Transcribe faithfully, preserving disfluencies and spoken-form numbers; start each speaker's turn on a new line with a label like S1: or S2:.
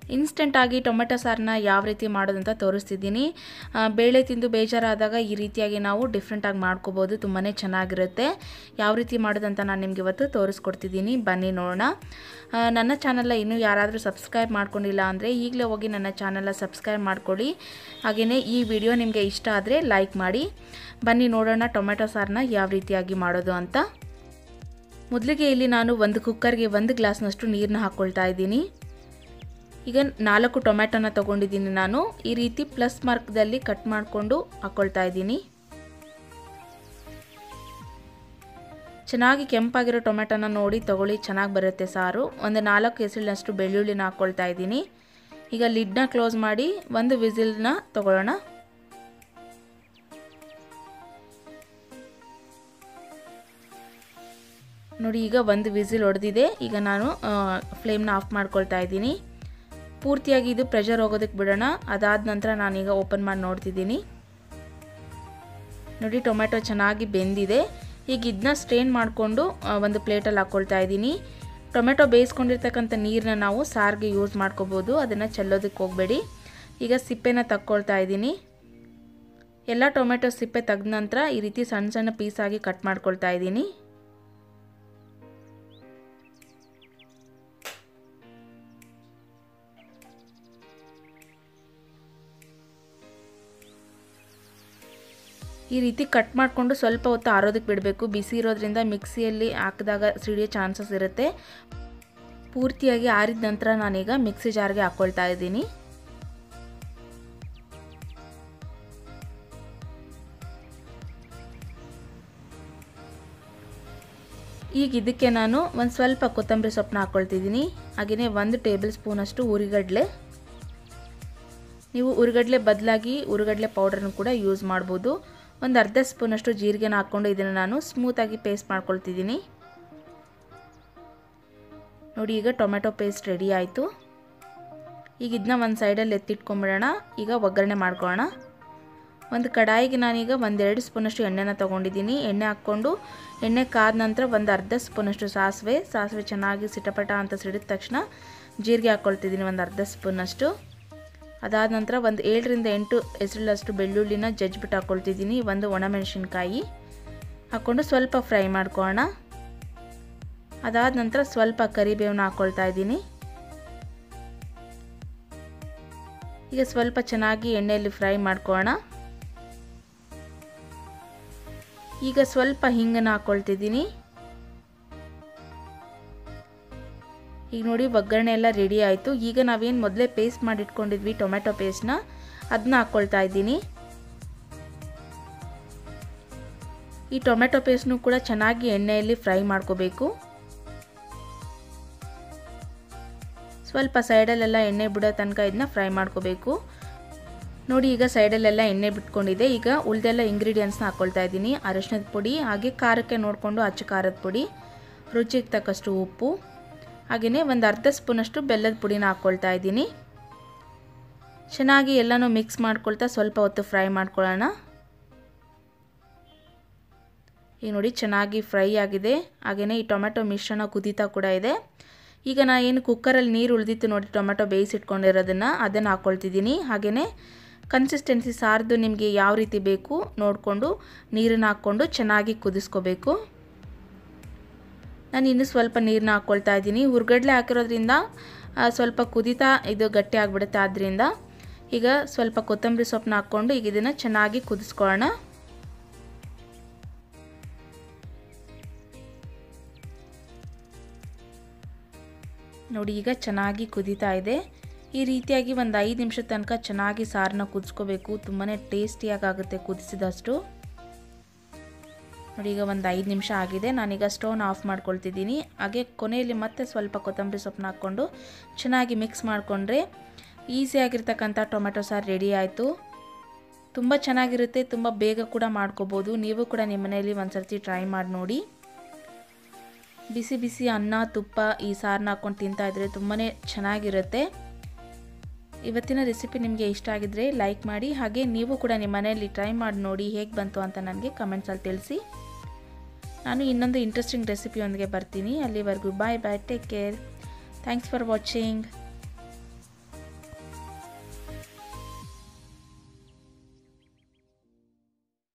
S1: Instant ಆಗಿ tomato ಸಾರನ್ನ ಯಾವ ರೀತಿ ಮಾಡೋದು ಅಂತ ತೋರಿಸ್ತಿದ್ದೀನಿ. ಬೇಳೆ ತಿಂದು ಬೇಜಾರಾದಾಗ ಈ ರೀತಿಯಾಗಿ ನಾವು ಡಿಫ್ರೆಂಟ್ ಆಗಿ ಮಾಡ್ಕೋಬಹುದು, ತುಂಬಾನೇ ಚೆನ್ನಾಗಿರುತ್ತೆ. ಯಾವ ರೀತಿ ಮಾಡೋದು ಅಂತ ನಾನು ನಿಮಗೆ ಇವತ್ತು ತೋರಿಸ್ಕೊಡ್ತಿದ್ದೀನಿ, ಬನ್ನಿ ನೋಡೋಣ. ನನ್ನ ಚಾನೆಲ್ ಇನ್ನೂ ಯಾರಾದರೂ ಸಬ್ಸ್ಕ್ರೈಬ್ ಮಾಡ್ಕೊಂಡಿಲ್ಲ ಅಂದರೆ ಈಗಲೇ ಹೋಗಿ ನನ್ನ ಚಾನೆಲ್ ಸಬ್ಸ್ಕ್ರೈಬ್ ಮಾಡ್ಕೊಳ್ಳಿ. ಹಾಗೆಯೇ ಈ ವಿಡಿಯೋ ನಿಮಗೆ ಇಷ್ಟ ಆದರೆ ಲೈಕ್ ಮಾಡಿ. ಬನ್ನಿ ನೋಡೋಣ ಟೊಮೆಟೊ ಸಾರನ್ನ ಯಾವ ರೀತಿಯಾಗಿ ಮಾಡೋದು ಅಂತ. ಮೊದಲಿಗೆ ಇಲ್ಲಿ ನಾನು ಒಂದು ಕುಕ್ಕರ್ಗೆ ಒಂದು ಗ್ಲಾಸ್ನಷ್ಟು ನೀರನ್ನ ಹಾಕ್ಕೊಳ್ತಾ ಇದ್ದೀನಿ. ಈಗ ನಾಲ್ಕು ಟೊಮೆಟೊನ ತೊಗೊಂಡಿದ್ದೀನಿ ನಾನು. ಈ ರೀತಿ ಪ್ಲಸ್ ಮಾರ್ಕ್ದಲ್ಲಿ ಕಟ್ ಮಾಡಿಕೊಂಡು ಹಾಕ್ಕೊಳ್ತಾ ಇದ್ದೀನಿ. ಚೆನ್ನಾಗಿ ಕೆಂಪಾಗಿರೋ ಟೊಮೆಟೊನ ನೋಡಿ ತಗೊಳ್ಳಿ, ಚೆನ್ನಾಗಿ ಬರುತ್ತೆ ಸಾರು. ಒಂದು ನಾಲ್ಕು ಎಸಳಿನಷ್ಟು ಬೆಳ್ಳುಳ್ಳಿನ ಹಾಕ್ಕೊಳ್ತಾ ಇದ್ದೀನಿ. ಈಗ ಲಿಡ್ನ ಕ್ಲೋಸ್ ಮಾಡಿ ಒಂದು ವಿಸಿಲ್ನ ತಗೊಳ್ಳೋಣ. ನೋಡಿ ಈಗ ಒಂದು ವಿಸಿಲ್ ಹೊಡೆದಿದೆ. ಈಗ ನಾನು ಫ್ಲೇಮ್ನ ಆಫ್ ಮಾಡ್ಕೊಳ್ತಾ ಇದ್ದೀನಿ. ಪೂರ್ತಿಯಾಗಿ ಇದು ಪ್ರೆಷರ್ ಹೋಗೋದಕ್ಕೆ ಬಿಡೋಣ. ಅದಾದ ನಂತರ ನಾನೀಗ ಓಪನ್ ಮಾಡಿ ನೋಡ್ತಿದ್ದೀನಿ. ನೋಡಿ ಟೊಮೆಟೊ ಚೆನ್ನಾಗಿ ಬೆಂದಿದೆ. ಈಗ ಇದನ್ನ ಸ್ಟ್ರೈನ್ ಮಾಡಿಕೊಂಡು ಒಂದು ಪ್ಲೇಟಲ್ಲಿ ಹಾಕ್ಕೊಳ್ತಾ ಇದ್ದೀನಿ. ಟೊಮೆಟೊ ಬೇಯಿಸ್ಕೊಂಡಿರ್ತಕ್ಕಂಥ ನೀರನ್ನ ನಾವು ಸಾರಿಗೆ ಯೂಸ್ ಮಾಡ್ಕೋಬೋದು, ಅದನ್ನು ಚೆಲ್ಲೋದಕ್ಕೆ ಹೋಗಬೇಡಿ. ಈಗ ಸಿಪ್ಪೆನ ತಕ್ಕೊಳ್ತಾ ಇದ್ದೀನಿ. ಎಲ್ಲ ಟೊಮೆಟೊ ಸಿಪ್ಪೆ ತೆಗೆದ ನಂತರ ಈ ರೀತಿ ಸಣ್ಣ ಸಣ್ಣ ಪೀಸಾಗಿ ಕಟ್ ಮಾಡ್ಕೊಳ್ತಾ ಇದ್ದೀನಿ. ಈ ರೀತಿ ಕಟ್ ಮಾಡಿಕೊಂಡು ಸ್ವಲ್ಪ ಹೊತ್ತು ಆರೋದಕ್ಕೆ ಬಿಡಬೇಕು. ಬಿಸಿ ಇರೋದ್ರಿಂದ ಮಿಕ್ಸಿಯಲ್ಲಿ ಹಾಕಿದಾಗ ಸಿಡಿಯೋ ಚಾನ್ಸಸ್ ಇರುತ್ತೆ. ಪೂರ್ತಿಯಾಗಿ ಆರಿದ ನಂತರ ನಾನೀಗ ಮಿಕ್ಸಿ ಜಾರ್ಗೆ ಹಾಕ್ಕೊಳ್ತಾ ಇದ್ದೀನಿ. ಈಗ ಇದಕ್ಕೆ ನಾನು ಒಂದು ಸ್ವಲ್ಪ ಕೊತ್ತಂಬರಿ ಸೊಪ್ಪನ್ನ ಹಾಕ್ಕೊಳ್ತಿದ್ದೀನಿ. ಹಾಗೆಯೇ ಒಂದು ಟೇಬಲ್ ಸ್ಪೂನಷ್ಟು ಉರಿಗಡಲೆ. ನೀವು ಉರಿಗಡಲೆ ಬದಲಾಗಿ ಉರಿಗಡಲೆ ಪೌಡರ್ನ ಕೂಡ ಯೂಸ್ ಮಾಡ್ಬೋದು. ಒಂದು ಅರ್ಧ ಸ್ಪೂನಷ್ಟು ಜೀರಿಗೆನ ಹಾಕ್ಕೊಂಡು ಇದನ್ನು ನಾನು ಸ್ಮೂತಾಗಿ ಪೇಸ್ಟ್ ಮಾಡ್ಕೊಳ್ತಿದ್ದೀನಿ. ನೋಡಿ ಈಗ ಟೊಮೆಟೊ ಪೇಸ್ಟ್ ರೆಡಿ ಆಯಿತು. ಈಗ ಇದನ್ನ ಒಂದು ಸೈಡಲ್ಲಿ ಎತ್ತಿಟ್ಕೊಂಬಿಡೋಣ. ಈಗ ಒಗ್ಗರಣೆ ಮಾಡ್ಕೊಳ್ಳೋಣ. ಒಂದು ಕಡಾಯಿಗೆ ನಾನೀಗ ಒಂದೆರಡು ಸ್ಪೂನಷ್ಟು ಎಣ್ಣೆನ ತೊಗೊಂಡಿದ್ದೀನಿ. ಎಣ್ಣೆ ಹಾಕ್ಕೊಂಡು ಎಣ್ಣೆ ಕಾದ ನಂತರ ಒಂದು ಅರ್ಧ ಸ್ಪೂನಷ್ಟು ಸಾಸಿವೆ ಸಾಸಿವೆ ಚೆನ್ನಾಗಿ ಸಿಟಪಟ ಅಂತ ಸಿಡಿದ ತಕ್ಷಣ ಜೀರಿಗೆ ಹಾಕ್ಕೊಳ್ತಿದ್ದೀನಿ ಒಂದು ಅರ್ಧ ಸ್ಪೂನಷ್ಟು. ಅದಾದ ನಂತರ ಒಂದು ಏಳರಿಂದ ಎಂಟು ಎಸಳಷ್ಟು ಬೆಳ್ಳುಳ್ಳಿನ ಜಜ್ಜಿಬಿಟ್ಟು ಹಾಕ್ಕೊಳ್ತಿದ್ದೀನಿ. ಒಂದು ಒಣಮೆಣಸಿನ್ಕಾಯಿ ಹಾಕ್ಕೊಂಡು ಸ್ವಲ್ಪ ಫ್ರೈ ಮಾಡ್ಕೊಳ್ಳೋಣ. ಅದಾದ ನಂತರ ಸ್ವಲ್ಪ ಕರಿಬೇವನ್ನ ಹಾಕ್ಕೊಳ್ತಾ ಇದ್ದೀನಿ. ಈಗ ಸ್ವಲ್ಪ ಚೆನ್ನಾಗಿ ಎಣ್ಣೆಯಲ್ಲಿ ಫ್ರೈ ಮಾಡ್ಕೊಳ್ಳೋಣ. ಈಗ ಸ್ವಲ್ಪ ಹಿಂಗನ್ನು ಹಾಕ್ಕೊಳ್ತಿದ್ದೀನಿ. ಈಗ ನೋಡಿ ಒಗ್ಗರಣೆ ಎಲ್ಲ ರೆಡಿ ಆಯಿತು. ಈಗ ನಾವೇನು ಮೊದಲೇ ಪೇಸ್ಟ್ ಮಾಡಿಟ್ಕೊಂಡಿದ್ವಿ ಟೊಮೆಟೊ ಪೇಸ್ಟ್ನ, ಅದನ್ನ ಹಾಕ್ಕೊಳ್ತಾ ಇದ್ದೀನಿ. ಈ ಟೊಮೆಟೊ ಪೇಸ್ಟ್ನು ಕೂಡ ಚೆನ್ನಾಗಿ ಎಣ್ಣೆಯಲ್ಲಿ ಫ್ರೈ ಮಾಡ್ಕೋಬೇಕು. ಸ್ವಲ್ಪ ಸೈಡಲ್ಲೆಲ್ಲ ಎಣ್ಣೆ ಬಿಡೋ ತನಕ ಇದನ್ನ ಫ್ರೈ ಮಾಡ್ಕೋಬೇಕು. ನೋಡಿ ಈಗ ಸೈಡಲ್ಲೆಲ್ಲ ಎಣ್ಣೆ ಬಿಟ್ಕೊಂಡಿದೆ. ಈಗ ಉಳಿದೆಲ್ಲ ಇಂಗ್ರೀಡಿಯೆಂಟ್ಸ್ನ ಹಾಕ್ಕೊಳ್ತಾ ಇದ್ದೀನಿ. ಅರಿಶಿಣದ ಪುಡಿ, ಹಾಗೆ ಖಾರಕ್ಕೆ ನೋಡಿಕೊಂಡು ಅಚ್ಚ ಖಾರದ ಪುಡಿ, ರುಚಿಗೆ ತಕ್ಕಷ್ಟು ಉಪ್ಪು, ಹಾಗೆಯೇ ಒಂದು ಅರ್ಧ ಸ್ಪೂನಷ್ಟು ಬೆಲ್ಲದ ಪುಡಿನ ಹಾಕ್ಕೊಳ್ತಾ ಇದ್ದೀನಿ. ಚೆನ್ನಾಗಿ ಎಲ್ಲನೂ ಮಿಕ್ಸ್ ಮಾಡ್ಕೊಳ್ತಾ ಸ್ವಲ್ಪ ಹೊತ್ತು ಫ್ರೈ ಮಾಡ್ಕೊಳ್ಳೋಣ. ಈಗ ನೋಡಿ ಚೆನ್ನಾಗಿ ಫ್ರೈ ಆಗಿದೆ. ಹಾಗೆಯೇ ಈ ಟೊಮೆಟೊ ಮಿಶ್ರಣ ಕುದೀತಾ ಕೂಡ ಇದೆ. ಈಗ ನಾನು ಏನು ಕುಕ್ಕರಲ್ಲಿ ನೀರು ಉಳಿದಿತ್ತು ನೋಡಿ ಟೊಮೆಟೊ ಬೇಯಿಸಿಟ್ಕೊಂಡಿರೋದನ್ನು, ಅದನ್ನು ಹಾಕ್ಕೊಳ್ತಿದ್ದೀನಿ. ಹಾಗೆಯೇ ಕನ್ಸಿಸ್ಟೆನ್ಸಿ ಸಾರ್ದು ನಿಮಗೆ ಯಾವ ರೀತಿ ಬೇಕು ನೋಡಿಕೊಂಡು ನೀರನ್ನು ಹಾಕ್ಕೊಂಡು ಚೆನ್ನಾಗಿ ಕುದಿಸ್ಕೋಬೇಕು. ನಾನು ಇನ್ನೂ ಸ್ವಲ್ಪ ನೀರನ್ನ ಹಾಕ್ಕೊಳ್ತಾ ಇದ್ದೀನಿ. ಹುರ್ಗಡ್ಲೆ ಹಾಕಿರೋದ್ರಿಂದ ಸ್ವಲ್ಪ ಕುದೀತಾ ಇದು ಗಟ್ಟಿ ಆಗಿಬಿಡುತ್ತೆ. ಆದ್ದರಿಂದ ಈಗ ಸ್ವಲ್ಪ ಕೊತ್ತಂಬರಿ ಸೊಪ್ಪನ್ನ ಹಾಕ್ಕೊಂಡು ಈಗ ಇದನ್ನು ಚೆನ್ನಾಗಿ ಕುದಿಸ್ಕೊಳ್ಳೋಣ. ನೋಡಿ ಈಗ ಚೆನ್ನಾಗಿ ಕುದೀತಾ ಇದೆ. ಈ ರೀತಿಯಾಗಿ ಒಂದು ಐದು ನಿಮಿಷದ ತನಕ ಚೆನ್ನಾಗಿ ಸಾರನ್ನ ಕುದಿಸ್ಕೋಬೇಕು. ತುಂಬಾ ಟೇಸ್ಟಿಯಾಗಿ ಆಗುತ್ತೆ ಕುದಿಸಿದಷ್ಟು. ನೋಡಿ ಈಗ ಒಂದು ಐದು ನಿಮಿಷ ಆಗಿದೆ. ನಾನೀಗ ಸ್ಟವ್ನ ಆಫ್ ಮಾಡ್ಕೊಳ್ತಿದ್ದೀನಿ. ಹಾಗೆ ಕೊನೆಯಲ್ಲಿ ಮತ್ತೆ ಸ್ವಲ್ಪ ಕೊತ್ತಂಬರಿ ಸೊಪ್ಪನ್ನ ಹಾಕ್ಕೊಂಡು ಚೆನ್ನಾಗಿ ಮಿಕ್ಸ್ ಮಾಡಿಕೊಂಡ್ರೆ ಈಸಿಯಾಗಿರ್ತಕ್ಕಂಥ ಟೊಮೆಟೊ ಸಾರು ರೆಡಿ ಆಯಿತು. ತುಂಬ ಚೆನ್ನಾಗಿರುತ್ತೆ, ತುಂಬ ಬೇಗ ಕೂಡ ಮಾಡ್ಕೋಬೋದು. ನೀವು ಕೂಡ ನಿಮ್ಮ ಮನೆಯಲ್ಲಿ ಒಂದು ಸರ್ತಿ ಟ್ರೈ ಮಾಡಿ ನೋಡಿ. ಬಿಸಿ ಬಿಸಿ ಅನ್ನ ತುಪ್ಪ ಈ ಸಾರನ್ನ ಹಾಕ್ಕೊಂಡು ತಿಂತಾಯಿದ್ರೆ ತುಂಬಾ ಚೆನ್ನಾಗಿರುತ್ತೆ. ಇವತ್ತಿನ ರೆಸಿಪಿ ನಿಮಗೆ ಇಷ್ಟ ಆಗಿದ್ರೆ ಲೈಕ್ ಮಾಡಿ, ಹಾಗೆ ನೀವು ಕೂಡ ನಿಮ್ಮ ಮನೆಯಲ್ಲಿ ಟ್ರೈ ಮಾಡಿ ನೋಡಿ ಹೇಗೆ ಬಂತು ಅಂತ ನನಗೆ ಕಮೆಂಟ್ಸಲ್ಲಿ ತಿಳಿಸಿ. ನಾನು ಇನ್ನೊಂದು ಇಂಟ್ರೆಸ್ಟಿಂಗ್ ರೆಸಿಪಿಯೊಂದಿಗೆ ಬರ್ತೀನಿ. ಅಲ್ಲಿವರೆಗೂ bye bye, take care, thanks for watching.